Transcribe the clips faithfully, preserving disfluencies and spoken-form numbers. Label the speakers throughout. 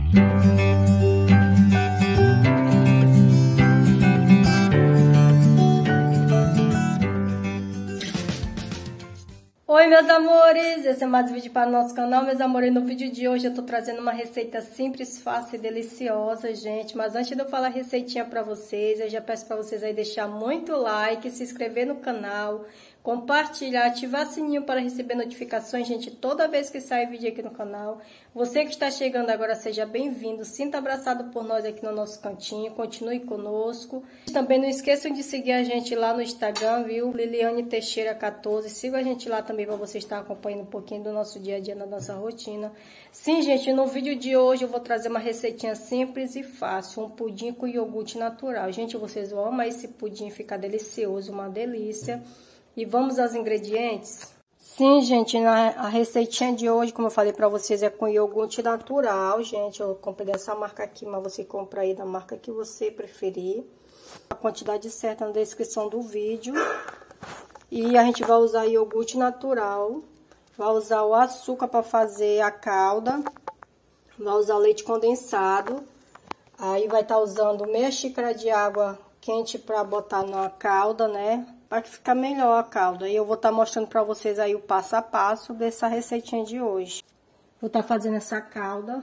Speaker 1: Oi meus amores, esse é mais um vídeo para o nosso canal, meus amores. No vídeo de hoje eu tô trazendo uma receita simples, fácil e deliciosa, gente. Mas antes de eu falar a receitinha para vocês, eu já peço para vocês aí deixar muito like, se inscrever no canal, compartilhar, ativar o sininho para receber notificações, gente, toda vez que sai vídeo aqui no canal. Você que está chegando agora, seja bem-vindo, sinta abraçado por nós aqui no nosso cantinho, continue conosco. Também não esqueçam de seguir a gente lá no Instagram, viu? Liliane Teixeira quatorze, siga a gente lá também para você estar acompanhando um pouquinho do nosso dia a dia, na nossa rotina. Sim, gente, no vídeo de hoje eu vou trazer uma receitinha simples e fácil, um pudim com iogurte natural. Gente, vocês vão amar esse pudim, fica delicioso, uma delícia. E vamos aos ingredientes? Sim, gente, na, a receitinha de hoje, como eu falei pra vocês, é com iogurte natural, gente. Eu comprei dessa marca aqui, mas você compra aí da marca que você preferir. A quantidade certa na descrição do vídeo. E a gente vai usar iogurte natural, vai usar o açúcar para fazer a calda, vai usar leite condensado. Aí vai estar usando meia xícara de água quente para botar na calda, né? Para que ficar melhor a calda. E eu vou estar mostrando para vocês aí o passo a passo dessa receitinha de hoje. Vou estar fazendo essa calda.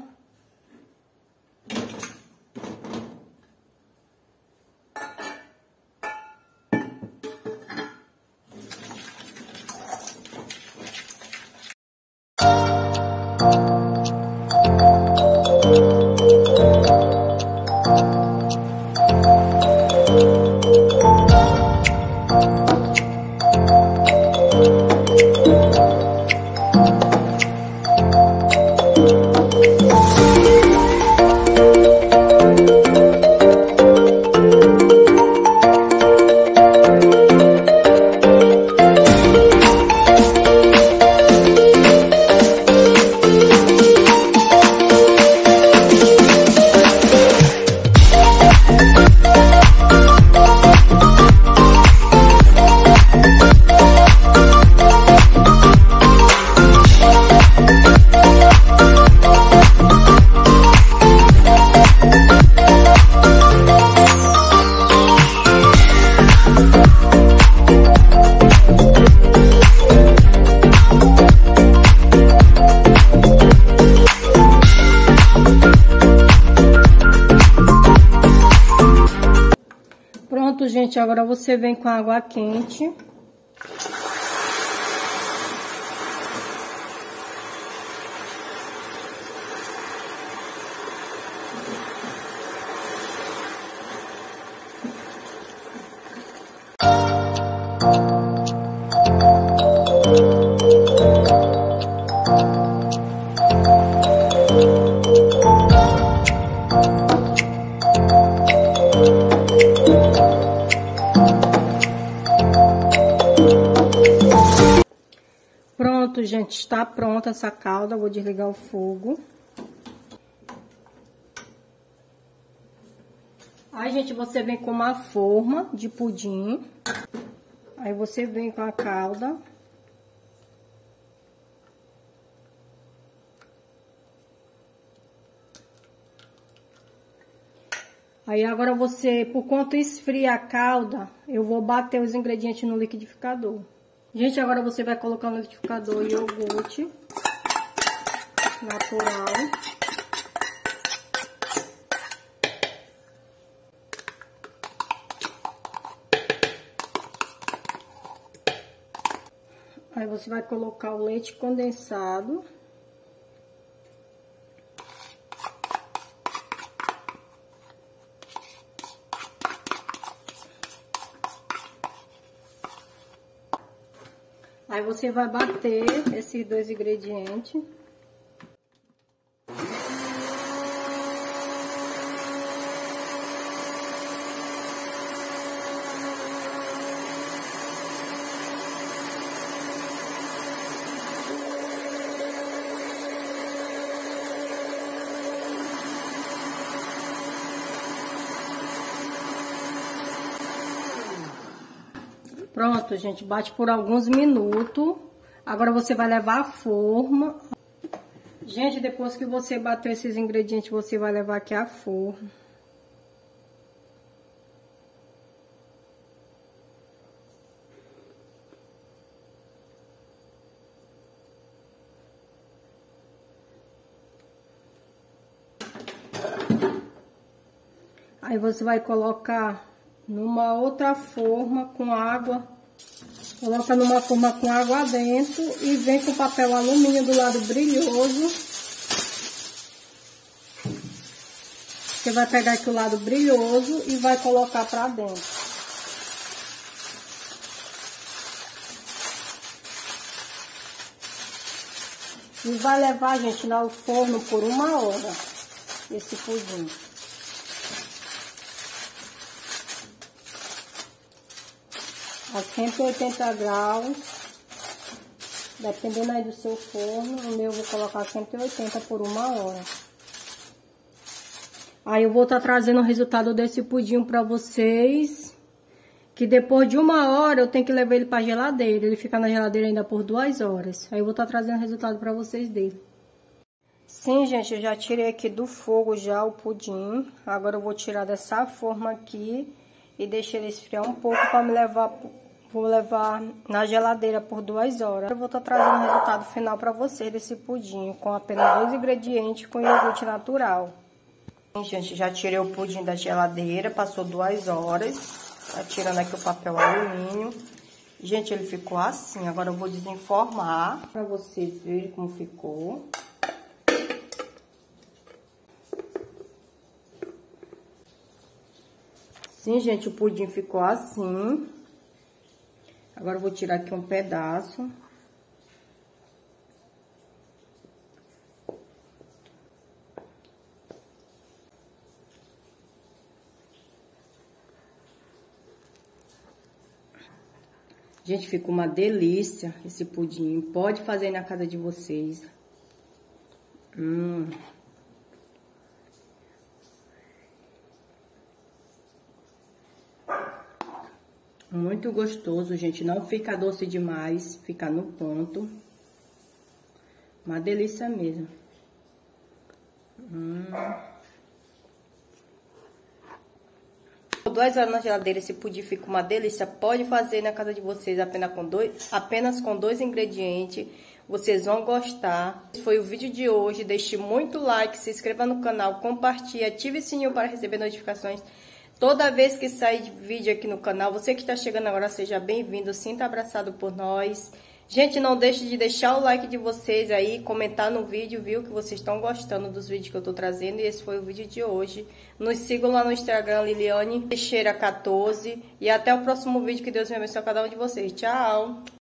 Speaker 1: Pronto, gente, agora você vem com a água quente. Pronto, gente, está pronta essa calda. Vou desligar o fogo. Aí, gente, você vem com uma forma de pudim. Aí você vem com a calda. Aí agora você, por quanto esfria a calda, eu vou bater os ingredientes no liquidificador. Gente, agora você vai colocar no liquidificador iogurte natural. Aí você vai colocar o leite condensado. Aí você vai bater esses dois ingredientes. Pronto, gente, bate por alguns minutos. Agora você vai levar a forma. Gente, depois que você bater esses ingredientes, você vai levar aqui a forno. Aí você vai colocar numa outra forma com água. Coloca numa forma com água dentro e vem com papel alumínio do lado brilhoso. Você vai pegar aqui o lado brilhoso e vai colocar pra dentro. E vai levar, gente, no forno por uma hora, esse pudim. A cento e oitenta graus, dependendo aí do seu forno. O meu eu vou colocar cento e oitenta por uma hora. Aí eu vou estar trazendo o resultado desse pudim pra vocês. Que depois de uma hora eu tenho que levar ele pra geladeira. Ele fica na geladeira ainda por duas horas. Aí eu vou estar trazendo o resultado pra vocês dele. Sim, gente, eu já tirei aqui do fogo já o pudim. Agora eu vou tirar dessa forma aqui e deixar ele esfriar um pouco pra me levar... Vou levar na geladeira por duas horas. Eu vou estar trazendo o resultado final para vocês desse pudim, com apenas dois ingredientes, com iogurte natural. Gente, já tirei o pudim da geladeira, passou duas horas. Tá tirando aqui o papel alumínio. Gente, ele ficou assim. Agora eu vou desenformar para vocês verem como ficou. Sim, gente, o pudim ficou assim. Agora eu vou tirar aqui um pedaço. Gente, ficou uma delícia esse pudim. Pode fazer aí na casa de vocês. Hum... Muito gostoso, gente. Não fica doce demais, fica no ponto. Uma delícia mesmo. Hum. Duas horas na geladeira, esse pudim fica uma delícia. Pode fazer na casa de vocês apenas com dois, apenas com dois ingredientes. Vocês vão gostar. Esse foi o vídeo de hoje. Deixe muito like, se inscreva no canal, compartilhe, ative o sininho para receber notificações. Toda vez que sair vídeo aqui no canal, você que está chegando agora, seja bem-vindo, sinta abraçado por nós. Gente, não deixe de deixar o like de vocês aí, comentar no vídeo, viu, que vocês estão gostando dos vídeos que eu tô trazendo. E esse foi o vídeo de hoje. Nos sigam lá no Instagram, Liliane Teixeira quatorze. E até o próximo vídeo, que Deus me abençoe a cada um de vocês. Tchau!